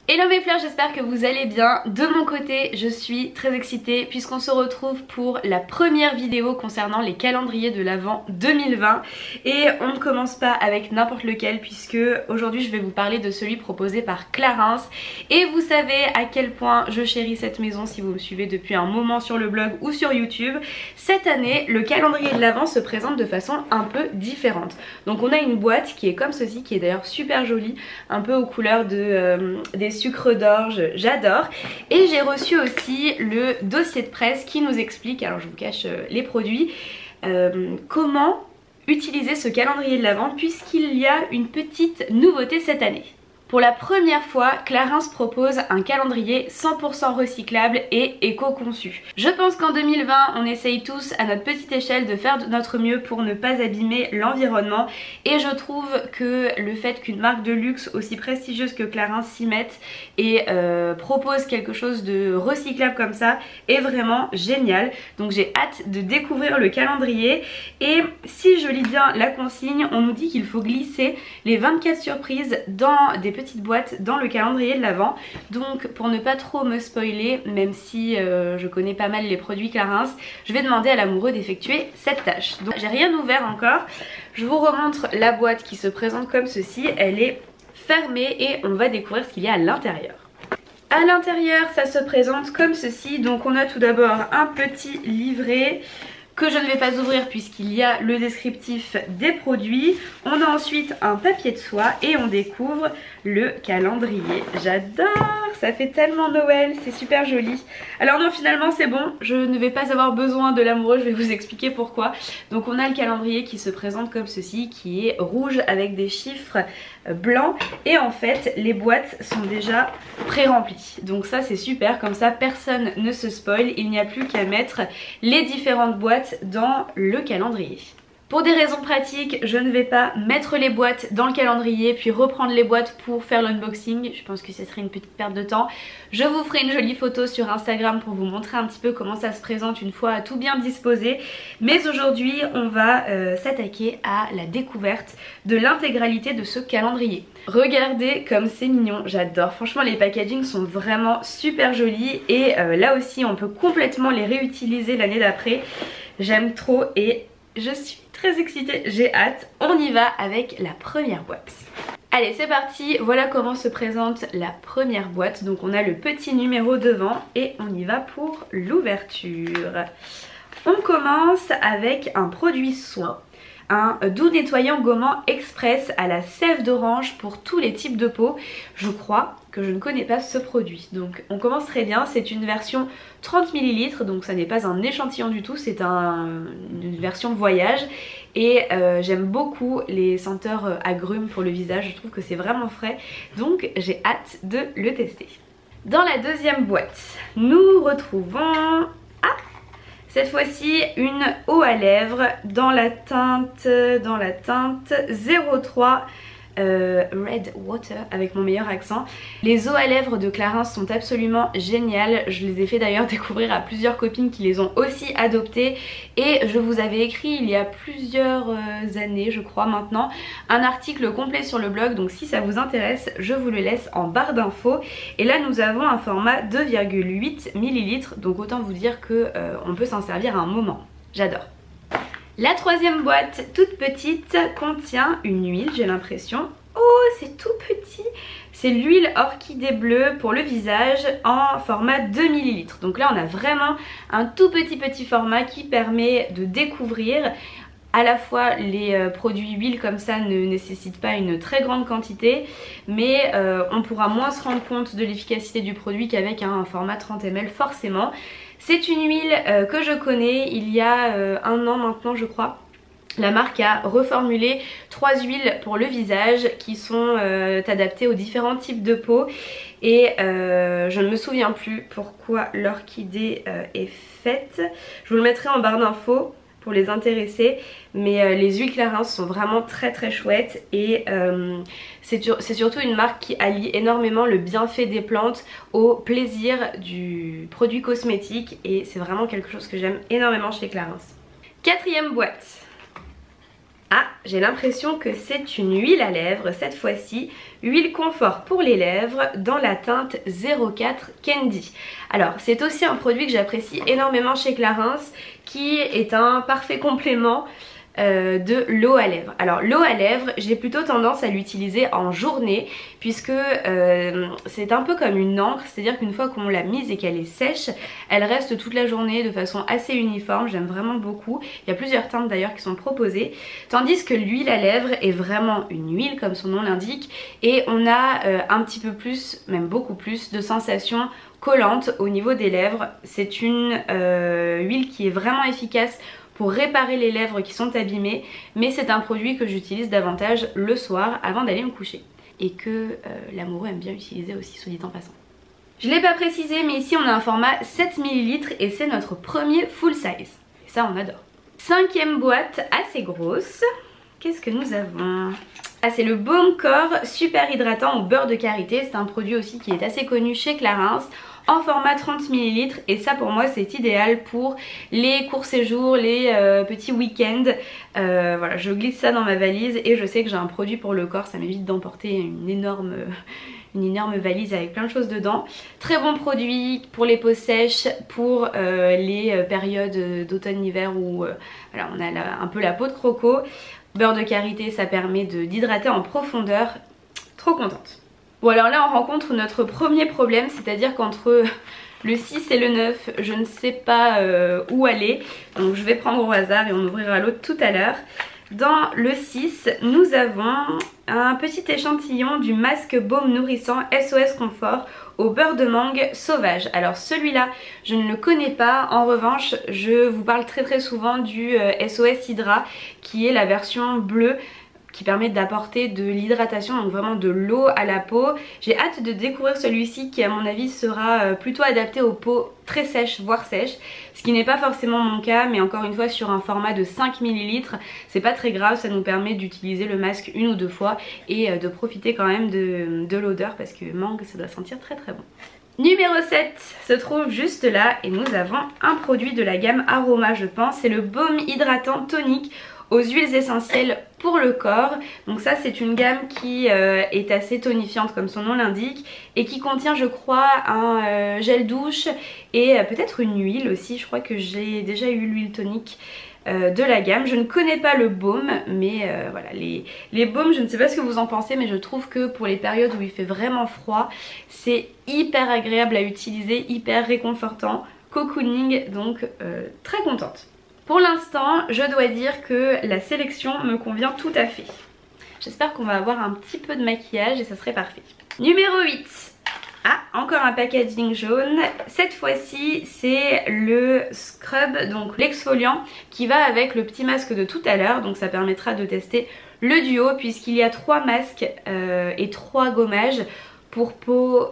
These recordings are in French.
Hello mes fleurs, j'espère que vous allez bien. De mon côté, je suis très excitée puisqu'on se retrouve pour la première vidéo concernant les calendriers de l'Avent 2020. Et on ne commence pas avec n'importe lequel puisque aujourd'hui je vais vous parler de celui proposé par Clarins. Et vous savez à quel point je chéris cette maison si vous me suivez depuis un moment sur le blog ou sur YouTube. Cette année, le calendrier de l'Avent se présente de façon un peu différente. Donc on a une boîte qui est comme ceci, qui est d'ailleurs super jolie, un peu aux couleurs des sucre d'orge, j'adore. Et j'ai reçu aussi le dossier de presse qui nous explique, alors je vous cache les produits, comment utiliser ce calendrier de l'Avent puisqu'il y a une petite nouveauté cette année. Pour la première fois, Clarins propose un calendrier 100% recyclable et éco-conçu. Je pense qu'en 2020, on essaye tous à notre petite échelle de faire de notre mieux pour ne pas abîmer l'environnement. Et je trouve que le fait qu'une marque de luxe aussi prestigieuse que Clarins s'y mette et propose quelque chose de recyclable comme ça est vraiment génial. Donc j'ai hâte de découvrir le calendrier. Et si je lis bien la consigne, on nous dit qu'il faut glisser les 24 surprises dans des petites boîtes dans le calendrier de l'Avent. Donc pour ne pas trop me spoiler, même si je connais pas mal les produits Clarins, je vais demander à l'amoureux d'effectuer cette tâche. Donc j'ai rien ouvert encore, je vous remontre la boîte qui se présente comme ceci. Elle est fermée et on va découvrir ce qu'il y a à l'intérieur. À l'intérieur ça se présente comme ceci. Donc on a tout d'abord un petit livret que je ne vais pas ouvrir puisqu'il y a le descriptif des produits. On a ensuite un papier de soie et on découvre le calendrier. J'adore, ça fait tellement Noël, c'est super joli. Alors non, finalement c'est bon, je ne vais pas avoir besoin de l'amoureux, je vais vous expliquer pourquoi. Donc on a le calendrier qui se présente comme ceci, qui est rouge avec des chiffres blancs. Et en fait les boîtes sont déjà pré-remplies. Donc ça c'est super, comme ça personne ne se spoil, il n'y a plus qu'à mettre les différentes boîtes dans le calendrier. Pour des raisons pratiques, je ne vais pas mettre les boîtes dans le calendrier puis reprendre les boîtes pour faire l'unboxing. Je pense que ce serait une petite perte de temps. Je vous ferai une jolie photo sur Instagram pour vous montrer un petit peu comment ça se présente une fois tout bien disposé. Mais aujourd'hui, on va s'attaquer à la découverte de l'intégralité de ce calendrier. Regardez comme c'est mignon, j'adore. Franchement, les packagings sont vraiment super jolis et là aussi, on peut complètement les réutiliser l'année d'après. J'aime trop et je suis très excitée, j'ai hâte. On y va avec la première boîte. Allez, c'est parti, voilà comment se présente la première boîte. Donc on a le petit numéro devant et on y va pour l'ouverture. On commence avec un produit soin. Un doux nettoyant gommant express à la sève d'orange pour tous les types de peau. Je crois que je ne connais pas ce produit. Donc on commence très bien, c'est une version 30 ml, donc ça n'est pas un échantillon du tout, c'est une version voyage. Et j'aime beaucoup les senteurs agrumes pour le visage, je trouve que c'est vraiment frais. Donc j'ai hâte de le tester. Dans la deuxième boîte, nous retrouvons... cette fois-ci une eau à lèvres dans la teinte 03 Red Water avec mon meilleur accent. Les eaux à lèvres de Clarins sont absolument géniales. Je les ai fait d'ailleurs découvrir à plusieurs copines qui les ont aussi adoptées. Et je vous avais écrit il y a plusieurs années, je crois maintenant, un article complet sur le blog. Donc si ça vous intéresse, je vous le laisse en barre d'infos. Et là nous avons un format 2,8 ml. Donc autant vous dire que on peut s'en servir à un moment. J'adore. La troisième boîte, toute petite, contient une huile, j'ai l'impression. Oh, c'est tout petit. C'est l'huile orchidée bleue pour le visage en format 2 ml. Donc là, on a vraiment un tout petit format qui permet de découvrir. À la fois les produits huiles comme ça ne nécessitent pas une très grande quantité, mais on pourra moins se rendre compte de l'efficacité du produit qu'avec un format 30 ml forcément. C'est une huile que je connais, il y a un an maintenant je crois. La marque a reformulé 3 huiles pour le visage qui sont adaptées aux différents types de peau. Et je ne me souviens plus pourquoi l'orchidée est faite. Je vous le mettrai en barre d'infos pour les intéresser, mais les huiles Clarins sont vraiment très chouettes et c'est surtout une marque qui allie énormément le bienfait des plantes au plaisir du produit cosmétique et c'est vraiment quelque chose que j'aime énormément chez Clarins. Quatrième boîte. Ah, j'ai l'impression que c'est une huile à lèvres, cette fois-ci, huile confort pour les lèvres dans la teinte 04 Candy. Alors, c'est aussi un produit que j'apprécie énormément chez Clarins, qui est un parfait complément de l'eau à lèvres. Alors l'eau à lèvres, j'ai plutôt tendance à l'utiliser en journée puisque c'est un peu comme une encre, c'est-à-dire qu'une fois qu'on l'a mise et qu'elle est sèche, elle reste toute la journée de façon assez uniforme, j'aime vraiment beaucoup. Il y a plusieurs teintes d'ailleurs qui sont proposées, tandis que l'huile à lèvres est vraiment une huile comme son nom l'indique et on a un petit peu plus, même beaucoup plus de sensations collante au niveau des lèvres. C'est une huile qui est vraiment efficace pour réparer les lèvres qui sont abîmées, mais c'est un produit que j'utilise davantage le soir avant d'aller me coucher et que l'amoureux aime bien utiliser aussi, soit dit en passant. Je ne l'ai pas précisé, mais ici on a un format 7 ml et c'est notre premier full size. Et ça on adore. 5e boîte assez grosse. Qu'est-ce que nous avons? Ah, c'est le baume corps super hydratant au beurre de karité. C'est un produit aussi qui est assez connu chez Clarins, en format 30 ml et ça pour moi c'est idéal pour les courts séjours, les petits week-ends. Voilà, je glisse ça dans ma valise et je sais que j'ai un produit pour le corps, ça m'évite d'emporter une énorme valise avec plein de choses dedans. Très bon produit pour les peaux sèches, pour les périodes d'automne-hiver où voilà, on a un peu la peau de croco. Beurre de karité, ça permet d'hydrater en profondeur. Trop contente. Bon alors là on rencontre notre premier problème, c'est-à-dire qu'entre le 6 et le 9 je ne sais pas où aller. Donc je vais prendre au hasard et on ouvrira l'autre tout à l'heure. Dans le 6 nous avons un petit échantillon du masque baume nourrissant SOS Confort au beurre de mangue sauvage. Alors celui-là je ne le connais pas, en revanche je vous parle très souvent du SOS Hydra qui est la version bleue, qui permet d'apporter de l'hydratation, donc vraiment de l'eau à la peau. J'ai hâte de découvrir celui-ci qui à mon avis sera plutôt adapté aux peaux très sèches, voire sèches, ce qui n'est pas forcément mon cas, mais encore une fois sur un format de 5 ml, c'est pas très grave, ça nous permet d'utiliser le masque une ou deux fois et de profiter quand même de l'odeur parce que mangue ça doit sentir très bon. Numéro 7 se trouve juste là et nous avons un produit de la gamme Aroma je pense, c'est le baume hydratant tonique aux huiles essentielles pour le corps. Donc ça c'est une gamme qui est assez tonifiante comme son nom l'indique et qui contient je crois un gel douche et peut-être une huile aussi. Je crois que j'ai déjà eu l'huile tonique de la gamme. Je ne connais pas le baume mais voilà, les baumes je ne sais pas ce que vous en pensez, mais je trouve que pour les périodes où il fait vraiment froid c'est hyper agréable à utiliser, hyper réconfortant, cocooning, donc très contente. Pour l'instant, je dois dire que la sélection me convient tout à fait. J'espère qu'on va avoir un petit peu de maquillage et ça serait parfait. Numéro 8. Ah, encore un packaging jaune. Cette fois-ci, c'est le scrub, donc l'exfoliant, qui va avec le petit masque de tout à l'heure. Donc ça permettra de tester le duo puisqu'il y a 3 masques et 3 gommages pour peau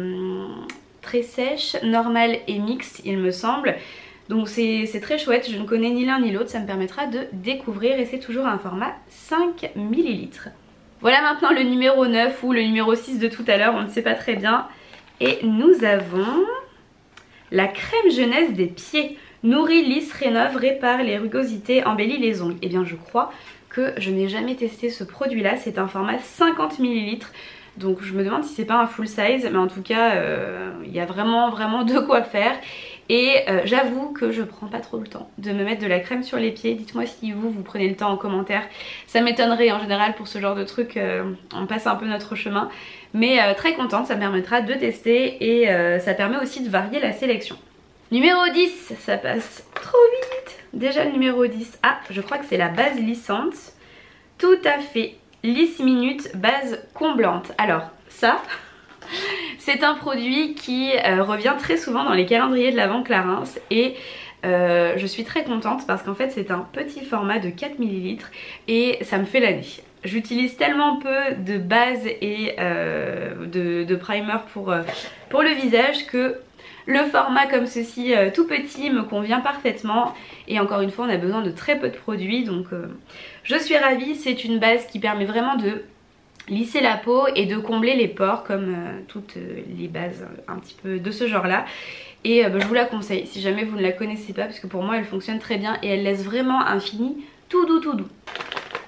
très sèche, normale et mixte, il me semble. Donc c'est très chouette, je ne connais ni l'un ni l'autre, ça me permettra de découvrir et c'est toujours un format 5 ml. Voilà maintenant le numéro 9 ou le numéro 6 de tout à l'heure, on ne sait pas très bien. Et nous avons la crème jeunesse des pieds. Nourrit, lisse, rénove, répare les rugosités, embellit les ongles. Et bien je crois que je n'ai jamais testé ce produit là, c'est un format 50 ml. Donc je me demande si c'est pas un full size, mais en tout cas il y a vraiment de quoi faire. Et j'avoue que je prends pas trop le temps de me mettre de la crème sur les pieds. Dites-moi si vous prenez le temps en commentaire. Ça m'étonnerait en général pour ce genre de truc, on passe un peu notre chemin. Mais très contente, ça me permettra de tester et ça permet aussi de varier la sélection. Numéro 10, ça passe trop vite. Déjà le numéro 10, ah je crois que c'est la base lissante. Tout à fait, lisse minute base comblante. Alors ça... c'est un produit qui revient très souvent dans les calendriers de l'Avent Clarins et je suis très contente parce qu'en fait c'est un petit format de 4 ml et ça me fait l'année. J'utilise tellement peu de base et de primer pour le visage que le format comme ceci tout petit me convient parfaitement et encore une fois on a besoin de très peu de produits donc je suis ravie. C'est une base qui permet vraiment de lisser la peau et de combler les pores comme toutes les bases un petit peu de ce genre là et je vous la conseille si jamais vous ne la connaissez pas parce que pour moi elle fonctionne très bien et elle laisse vraiment un fini tout doux tout doux.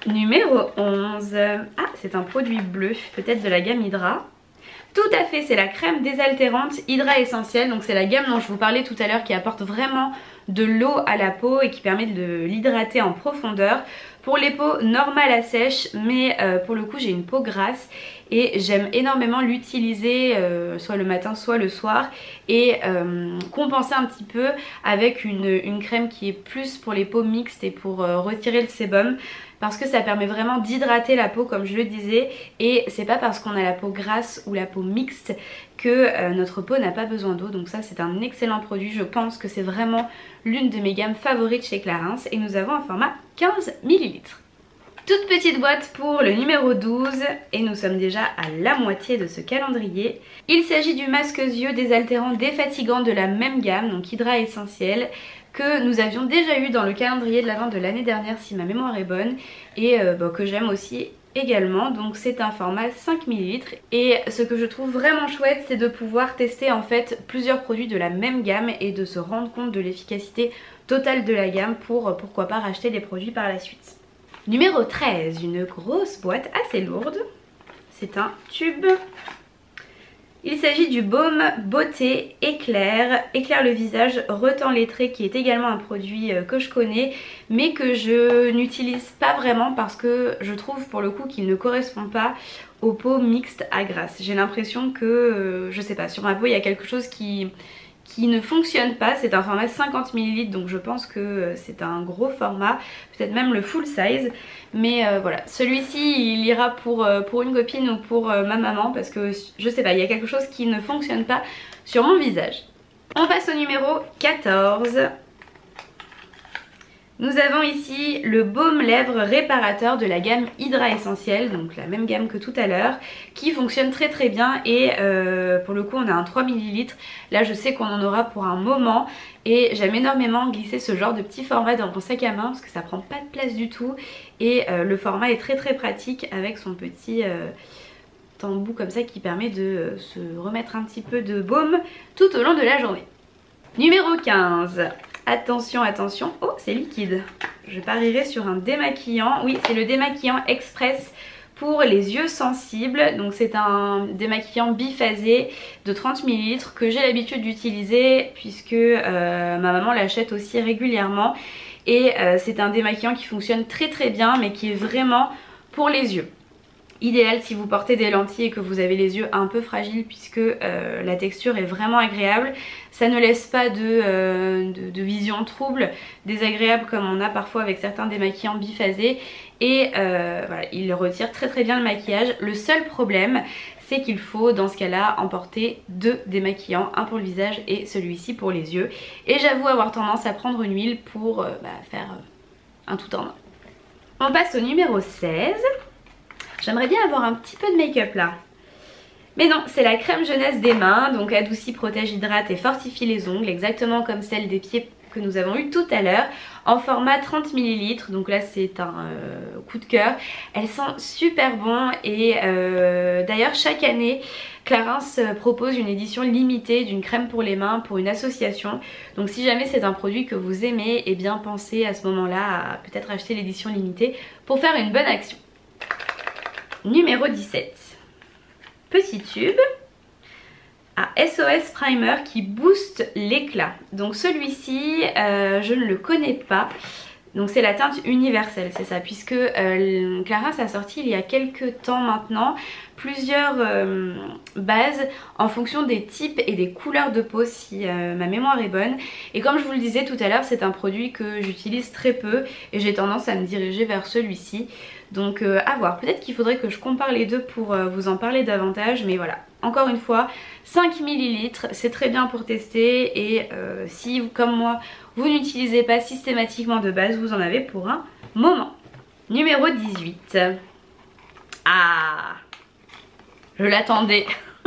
Numéro 11. Ah, c'est un produit bleu, peut-être de la gamme Hydra. Tout à fait, c'est la crème désaltérante Hydra Essentiel. Donc c'est la gamme dont je vous parlais tout à l'heure qui apporte vraiment de l'eau à la peau et qui permet de l'hydrater en profondeur. Pour les peaux normales à sèche, mais pour le coup j'ai une peau grasse et j'aime énormément l'utiliser soit le matin soit le soir et compenser un petit peu avec une crème qui est plus pour les peaux mixtes et pour retirer le sébum, parce que ça permet vraiment d'hydrater la peau comme je le disais, et c'est pas parce qu'on a la peau grasse ou la peau mixte que notre peau n'a pas besoin d'eau. Donc ça c'est un excellent produit, je pense que c'est vraiment l'une de mes gammes favorites chez Clarins et nous avons un format 15 ml. Toute petite boîte pour le numéro 12 et nous sommes déjà à la moitié de ce calendrier. Il s'agit du masque yeux désaltérant défatigant de la même gamme, donc Hydra Essentiel, que nous avions déjà eu dans le calendrier de l'Avent de l'année dernière si ma mémoire est bonne, et que j'aime aussi également. Donc c'est un format 5 ml et ce que je trouve vraiment chouette, c'est de pouvoir tester en fait plusieurs produits de la même gamme et de se rendre compte de l'efficacité totale de la gamme pour pourquoi pas racheter des produits par la suite. Numéro 13, une grosse boîte assez lourde, c'est un tube. Il s'agit du baume beauté éclair le visage retend les traits, qui est également un produit que je connais mais que je n'utilise pas vraiment parce que je trouve pour le coup qu'il ne correspond pas aux peaux mixtes à grasse. J'ai l'impression que, je sais pas, sur ma peau il y a quelque chose qui ne fonctionne pas. C'est un format 50 ml donc je pense que c'est un gros format, peut-être même le full size, mais voilà, celui-ci il ira pour une copine ou pour ma maman parce que je sais pas, il y a quelque chose qui ne fonctionne pas sur mon visage. On passe au numéro 14. Nous avons ici le baume lèvres réparateur de la gamme Hydra Essentiel, donc la même gamme que tout à l'heure, qui fonctionne très très bien et pour le coup on a un 3 ml. Là je sais qu'on en aura pour un moment et j'aime énormément glisser ce genre de petit format dans mon sac à main parce que ça prend pas de place du tout et le format est très très pratique avec son petit embout comme ça qui permet de se remettre un petit peu de baume tout au long de la journée. Numéro 15. Attention, attention, oh c'est liquide. Je parierai sur un démaquillant, oui c'est le démaquillant express pour les yeux sensibles. Donc c'est un démaquillant biphasé de 30 ml que j'ai l'habitude d'utiliser puisque ma maman l'achète aussi régulièrement. Et c'est un démaquillant qui fonctionne très très bien mais qui est vraiment pour les yeux. Idéal si vous portez des lentilles et que vous avez les yeux un peu fragiles puisque la texture est vraiment agréable. Ça ne laisse pas de vision trouble, désagréable comme on a parfois avec certains démaquillants biphasés. Et voilà, il retire très très bien le maquillage. Le seul problème c'est qu'il faut dans ce cas là emporter deux démaquillants, un pour le visage et celui-ci pour les yeux. Et j'avoue avoir tendance à prendre une huile pour faire un tout en un. On passe au numéro 16. J'aimerais bien avoir un petit peu de make-up là. Mais non, c'est la crème jeunesse des mains, donc adoucit, protège, hydrate et fortifie les ongles, exactement comme celle des pieds que nous avons eu tout à l'heure, en format 30 ml. Donc là c'est un coup de cœur. Elles sont super bon et d'ailleurs chaque année Clarins propose une édition limitée d'une crème pour les mains pour une association. Donc si jamais c'est un produit que vous aimez, eh bien pensez à ce moment-là à peut-être acheter l'édition limitée pour faire une bonne action. Numéro 17. Petit tube à SOS Primer qui booste l'éclat. Donc celui-ci je ne le connais pas. Donc c'est la teinte universelle, c'est ça, puisque Clarins a sorti il y a quelques temps maintenant plusieurs bases en fonction des types et des couleurs de peau si ma mémoire est bonne. Et comme je vous le disais tout à l'heure, c'est un produit que j'utilise très peu et j'ai tendance à me diriger vers celui-ci. Donc à voir, peut-être qu'il faudrait que je compare les deux pour vous en parler davantage, mais voilà. Encore une fois, 5 ml, c'est très bien pour tester et si comme moi vous n'utilisez pas systématiquement de base, vous en avez pour un moment. Numéro 18. Ah, je l'attendais.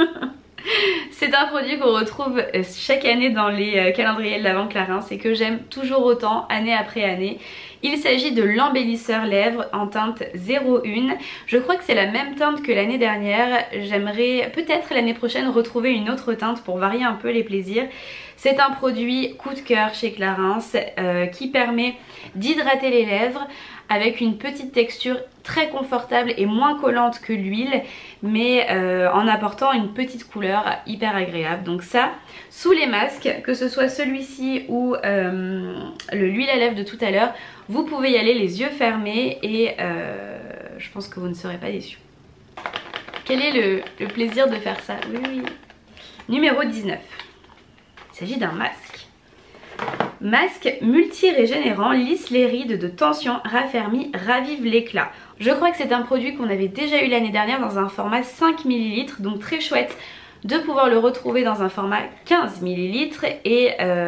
C'est un produit qu'on retrouve chaque année dans les calendriers de l'Avent Clarins et que j'aime toujours autant année après année. Il s'agit de l'embellisseur lèvres en teinte 01. Je crois que c'est la même teinte que l'année dernière. J'aimerais peut-être l'année prochaine retrouver une autre teinte pour varier un peu les plaisirs. C'est un produit coup de cœur chez Clarins qui permet d'hydrater les lèvres avec une petite texture très confortable et moins collante que l'huile, mais en apportant une petite couleur hyper agréable. Donc ça, sous les masques, que ce soit celui-ci ou l'huile à lèvres de tout à l'heure, vous pouvez y aller les yeux fermés et je pense que vous ne serez pas déçus. Quel est le plaisir de faire ça? Oui, oui. Numéro 19. Il s'agit d'un masque. Masque multi-régénérant, lisse les rides de tension, raffermit, ravive l'éclat. Je crois que c'est un produit qu'on avait déjà eu l'année dernière dans un format 5 ml, donc très chouette de pouvoir le retrouver dans un format 15 ml et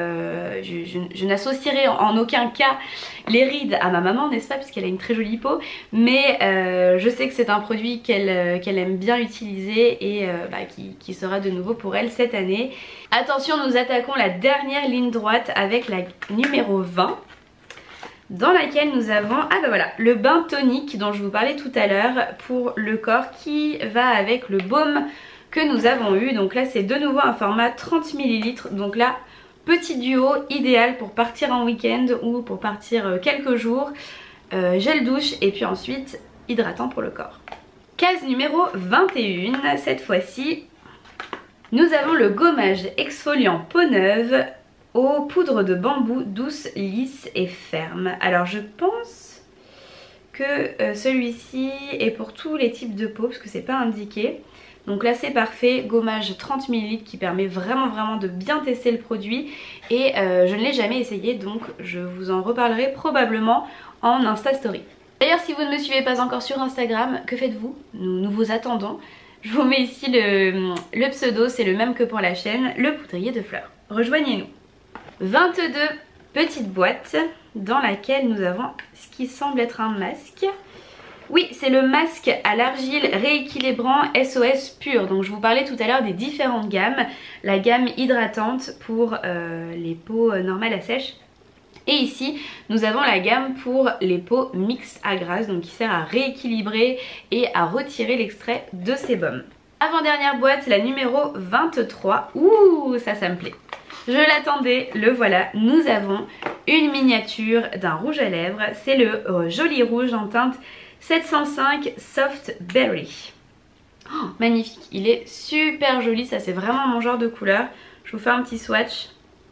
je n'associerai en aucun cas les rides à ma maman, n'est-ce pas, puisqu'elle a une très jolie peau, mais je sais que c'est un produit qu'elle aime bien utiliser et qui sera de nouveau pour elle cette année. Attention, nous attaquons la dernière ligne droite avec la numéro 20, dans laquelle nous avons le bain tonique dont je vous parlais tout à l'heure pour le corps, qui va avec le baume que nous avons eu. Donc là c'est de nouveau un format 30 ml, donc là petit duo idéal pour partir en week-end ou pour partir quelques jours, gel douche et puis ensuite hydratant pour le corps. Case numéro 21, cette fois-ci nous avons le gommage exfoliant peau neuve aux poudres de bambou douce, lisse et ferme. Alors je pense que celui-ci est pour tous les types de peau parce que c'est pas indiqué. Donc là c'est parfait, gommage 30 ml qui permet vraiment de bien tester le produit et je ne l'ai jamais essayé, donc je vous en reparlerai probablement en Insta Story. D'ailleurs si vous ne me suivez pas encore sur Instagram, que faites-vous? Nous vous attendons. Je vous mets ici le pseudo, c'est le même que pour la chaîne, le poudrier de fleurs. Rejoignez-nous. 22 petites boîtes dans laquelle nous avons ce qui semble être un masque. Oui, c'est le masque à l'argile rééquilibrant SOS pur. Donc je vous parlais tout à l'heure des différentes gammes. La gamme hydratante pour les peaux normales à sèche. Et ici, nous avons la gamme pour les peaux mixtes à grasse, donc qui sert à rééquilibrer et à retirer l'extrait de sébum. Avant-dernière boîte, la numéro 23. Ouh, ça me plaît. Je l'attendais, le voilà. Nous avons une miniature d'un rouge à lèvres. C'est le Joli Rouge en teinte 705 Soft Berry. Oh, magnifique, il est super joli, ça c'est vraiment mon genre de couleur. Je vous fais un petit swatch.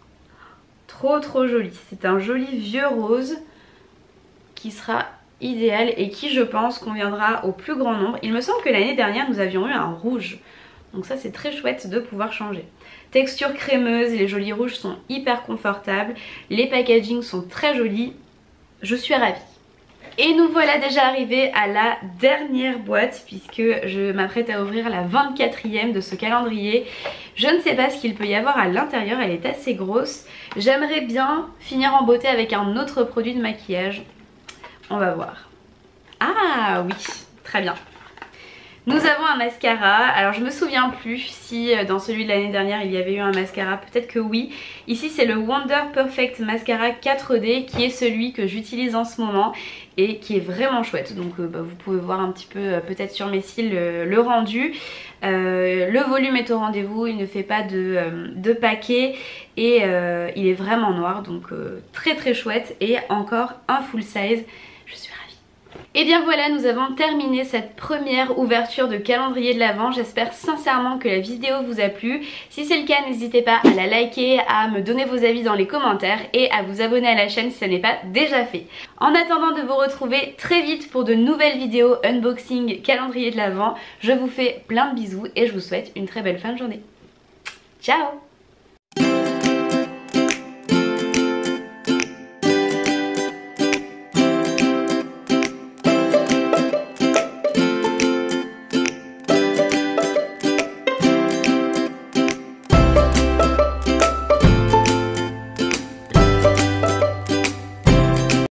Trop joli, c'est un joli vieux rose qui sera idéal et qui je pense conviendra au plus grand nombre. Il me semble que l'année dernière nous avions eu un rouge, donc ça c'est très chouette de pouvoir changer. Texture crémeuse, les jolis rouges sont hyper confortables, les packagings sont très jolis, je suis ravie. Et nous voilà déjà arrivés à la dernière boîte puisque je m'apprête à ouvrir la 24e de ce calendrier. Je ne sais pas ce qu'il peut y avoir à l'intérieur, elle est assez grosse. J'aimerais bien finir en beauté avec un autre produit de maquillage. On va voir. Ah oui, très bien. Nous avons un mascara, alors je me souviens plus si dans celui de l'année dernière il y avait eu un mascara, peut-être que oui. Ici c'est le Wonder Perfect Mascara 4D qui est celui que j'utilise en ce moment et qui est vraiment chouette. Donc vous pouvez voir un petit peu peut-être sur mes cils le rendu. Le volume est au rendez-vous, il ne fait pas de paquet et il est vraiment noir, donc très chouette et encore un full size. Je suis ravie. Et bien voilà, nous avons terminé cette première ouverture de calendrier de l'Avent. J'espère sincèrement que la vidéo vous a plu. Si c'est le cas, n'hésitez pas à la liker, à me donner vos avis dans les commentaires et à vous abonner à la chaîne si ce n'est pas déjà fait. En attendant de vous retrouver très vite pour de nouvelles vidéos unboxing calendrier de l'Avent, je vous fais plein de bisous et je vous souhaite une très belle fin de journée. Ciao!